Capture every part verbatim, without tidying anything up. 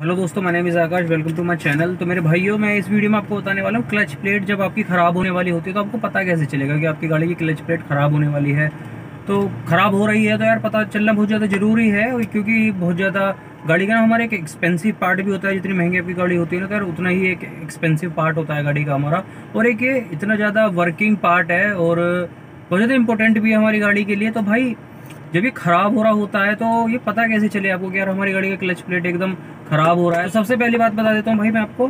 Hello दोस्तों, मैं name is Akash. Welcome to my channel. तो मेरे भाइयों, मैं इस वीडियो में आपको बताने वाला हूँ क्लच प्लेट जब आपकी ख़राब होने वाली होती है तो आपको पता कैसे चलेगा कि आपकी गाड़ी की क्लच प्लेट ख़राब होने वाली है। तो ख़राब हो रही है तो यार पता चलना बहुत ज़्यादा ज़रूरी है, क्योंकि बहुत ज़्यादा गाड़ी का ना हमारा एक एक्सपेंसिव पार्ट भी होता है। जितनी महंगी आपकी गाड़ी होती है ना तो यार उतना ही एक एक्सपेंसिव पार्ट होता है गाड़ी का हमारा, और एक ये इतना ज़्यादा वर्किंग पार्ट है और बहुत ज़्यादा इंपॉर्टेंट भी है हमारी गाड़ी के लिए। तो भाई जब ये खराब हो रहा होता है तो ये पता कैसे चले आपको कि यार हमारी गाड़ी का क्लच प्लेट एकदम खराब हो रहा है। तो सबसे पहली बात बता देता हूँ भाई मैं आपको।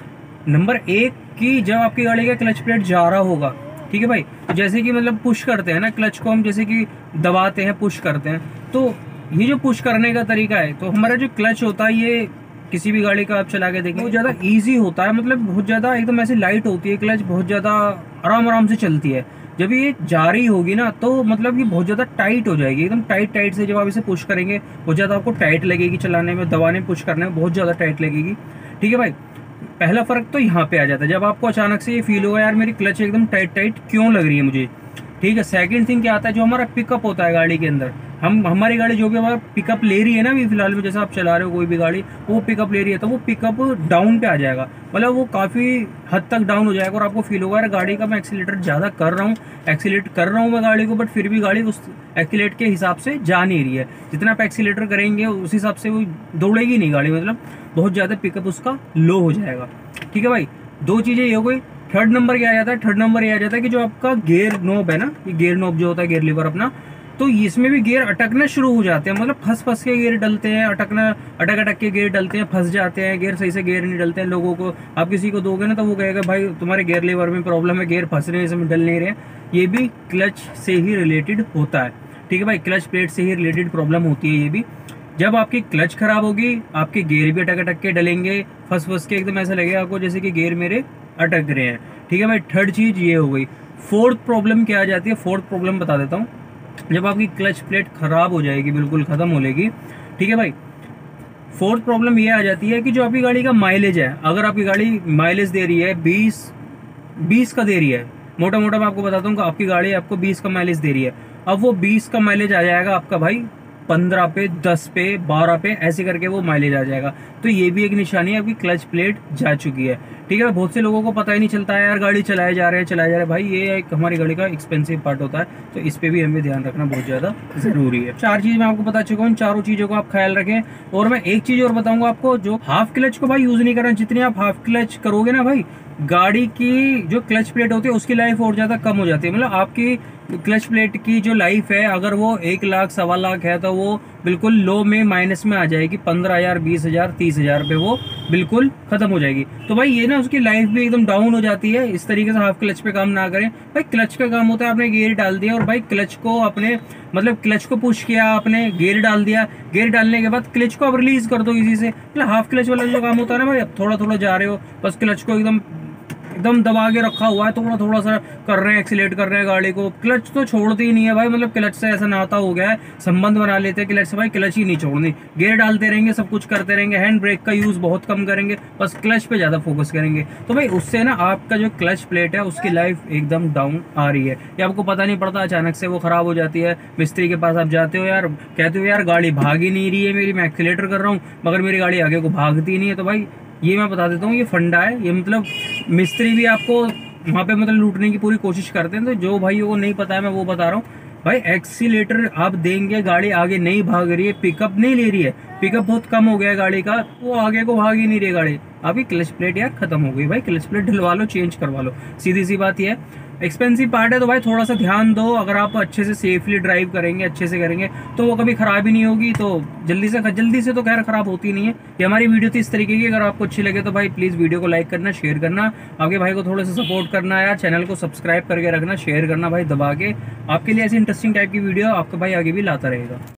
नंबर एक कि जब आपकी गाड़ी का क्लच प्लेट जा रहा होगा, ठीक है भाई, तो जैसे कि मतलब पुश करते हैं ना क्लच को हम, जैसे कि दबाते हैं, पुश करते हैं, तो ये जो पुश करने का तरीका है, तो हमारा जो क्लच होता है ये किसी भी गाड़ी का आप चला के देखें बहुत ज़्यादा ईजी होता है। मतलब बहुत ज़्यादा एकदम ऐसे लाइट होती है क्लच, बहुत ज़्यादा आराम आराम से चलती है। जब ये जा रही होगी ना तो मतलब ये बहुत ज़्यादा टाइट हो जाएगी, एकदम टाइट टाइट से। जब आप इसे पुश करेंगे बहुत ज़्यादा आपको टाइट लगेगी, चलाने में, दबाने में, पुश करने में बहुत ज़्यादा टाइट लगेगी। ठीक है भाई, पहला फ़र्क तो यहाँ पे आ जाता है जब आपको अचानक से ये फील होगा यार मेरी क्लच एकदम टाइट टाइट क्यों लग रही है मुझे। ठीक है, सेकंड थिंग क्या आता है, जो हमारा पिकअप होता है गाड़ी के अंदर, हम हमारी गाड़ी जो भी हमारा पिकअप ले रही है ना अभी फिलहाल में, जैसे आप चला रहे हो कोई भी गाड़ी, वो पिकअप ले रही है तो वो पिकअप डाउन पे आ जाएगा। मतलब वो काफ़ी हद तक डाउन हो जाएगा और आपको फील होगा यार गाड़ी का मैं एक्सीलेटर ज़्यादा कर रहा हूँ, एक्सीलेट कर रहा हूँ मैं गाड़ी को, बट फिर भी गाड़ी उस एक्सीलेट के हिसाब से जा नहीं रही है। जितना आप एक्सीलेटर करेंगे उस हिसाब से वो दौड़ेगी नहीं गाड़ी, मतलब बहुत ज़्यादा पिकअप उसका लो हो जाएगा। ठीक है भाई, दो चीज़ें ये हो गई। थर्ड नंबर क्या आ जाता है, थर्ड नंबर ये आ जाता है कि जो आपका गियर नोब है ना, ये गियर नोब जो होता है, गियर लीवर अपना, तो इसमें भी गियर अटकना शुरू हो जाते हैं। मतलब फंस फंस के गियर डलते हैं, अटकना अटक अटक के गियर डलते हैं, फंस जाते हैं गियर, सही से गियर नहीं डलते हैं। लोगों को आप किसी को दोगे ना तो वो कहेगा भाई तुम्हारे गियर लीवर में प्रॉब्लम है, गियर फंस रहे हैं, इसमें डल नहीं रहे। ये भी क्लच से ही रिलेटेड होता है। ठीक है भाई, क्लच प्लेट से ही रिलेटेड प्रॉब्लम होती है ये भी। जब आपकी क्लच खराब होगी आपके गियर भी अटक अटक के डलेंगे, फंस फंस के, एकदम ऐसा लगेगा आपको जैसे कि गियर मेरे अटक रहे हैं। ठीक है भाई, थर्ड चीज ये हो गई। फोर्थ प्रॉब्लम क्या आ जाती है, फोर्थ प्रॉब्लम बता देता हूँ। जब आपकी क्लच प्लेट खराब हो जाएगी, बिल्कुल खत्म हो लेगी, ठीक है भाई, फोर्थ प्रॉब्लम ये आ जाती है कि जो आपकी गाड़ी का माइलेज है, अगर आपकी गाड़ी माइलेज दे रही है बीस बीस का दे रही है, मोटा मोटा मैं आपको बताता हूँ कि आपकी गाड़ी आपको बीस का माइलेज दे रही है, अब वो बीस का माइलेज आ जाएगा आपका भाई पंद्रह पे, दस पे, बारह पे, ऐसे करके वो माइलेज आ जाएगा। तो ये भी एक निशानी है आपकी क्लच प्लेट जा चुकी है। ठीक है, बहुत से लोगों को पता ही नहीं चलता है यार, गाड़ी चलाए जा रहे हैं चलाए जा रहे हैं। भाई ये एक हमारी गाड़ी का एक्सपेंसिव पार्ट होता है, तो इस पे भी हमें ध्यान रखना बहुत ज्यादा जरूरी है। चार चीज मैं आपको बता चुका हूँ, चारों चीजों को आप ख्याल रखें। और मैं एक चीज और बताऊंगा आपको, जो हाफ क्लच को भाई यूज नहीं करना। जितनी आप हाफ क्लच करोगे ना भाई, गाड़ी की जो क्लच प्लेट होती है उसकी लाइफ और ज्यादा कम हो जाती है। मतलब आपकी क्लच प्लेट की जो लाइफ है, अगर वो एक लाख सवा लाख है तो वो बिल्कुल लो में, माइनस में आ जाएगी। पंद्रह हजार बीस हजार तीस हजार पे वो बिल्कुल खत्म हो जाएगी। तो भाई ये ना उसकी लाइफ भी एकदम डाउन हो जाती है। इस तरीके से हाफ क्लच पे काम ना करें भाई। क्लच का काम होता है आपने गियर डाल दिया और भाई क्लच को अपने, मतलब क्लच को पुश किया आपने, गियर डाल दिया, गियर डालने के बाद क्लच को अब रिलीज कर दो इसी से। मतलब हाफ क्लच वाला जो काम होता है ना भाई, अब थोड़ा थोड़ा जा रहे हो, बस क्लच को एकदम एकदम दबा के रखा हुआ है, थोड़ा थोड़ा सा कर रहे हैं, एक्सीलेट कर रहे हैं गाड़ी को, क्लच तो छोड़ती ही नहीं है भाई। मतलब क्लच से ऐसा नाता हो गया है, संबंध बना लेते हैं क्लच से, भाई क्लच ही नहीं छोड़नी। गियर डालते रहेंगे, सब कुछ करते रहेंगे, हैंड ब्रेक का यूज बहुत कम करेंगे, बस क्लच पे ज्यादा फोकस करेंगे। तो भाई उससे ना आपका जो क्लच प्लेट है उसकी लाइफ एकदम डाउन आ रही है। ये आपको पता नहीं पड़ता, अचानक से वो खराब हो जाती है। मिस्त्री के पास आप जाते हो, यार कहते हो यार गाड़ी भाग ही नहीं रही है मेरी, मैं एक्सीलेटर कर रहा हूँ मगर मेरी गाड़ी आगे को भागती नहीं है। तो भाई ये मैं बता देता हूँ, ये फंडा है ये। मतलब मिस्त्री भी आपको वहाँ पे मतलब लूटने की पूरी कोशिश करते हैं। तो जो भाइयों को नहीं पता है मैं वो बता रहा हूँ भाई, एक्सीलेटर आप देंगे, गाड़ी आगे नहीं भाग रही है, पिकअप नहीं ले रही है, पिकअप बहुत कम हो गया है गाड़ी का, वो आगे को भाग ही नहीं रही है गाड़ी, आपकी क्लच प्लेट यार खत्म हो गई। भाई क्लच प्लेट ढलवा लो, चेंज करवा लो, सीधी सी बात ये है। एक्सपेंसिव पार्ट है तो भाई थोड़ा सा ध्यान दो। अगर आप अच्छे से सेफली ड्राइव करेंगे, अच्छे से करेंगे तो वो कभी खराब ही नहीं होगी। तो जल्दी से जल्दी से तो खैर खराब होती नहीं है। ये हमारी वीडियो थी इस तरीके की। अगर आपको अच्छी लगे तो भाई प्लीज वीडियो को लाइक करना, शेयर करना, आपके भाई को थोड़ा सा सपोर्ट करना यार, चैनल को सब्सक्राइब करके रखना, शेयर करना भाई दबा के। आपके लिए ऐसी इंटरेस्टिंग टाइप की वीडियो आपका भाई आगे भी लाता रहेगा।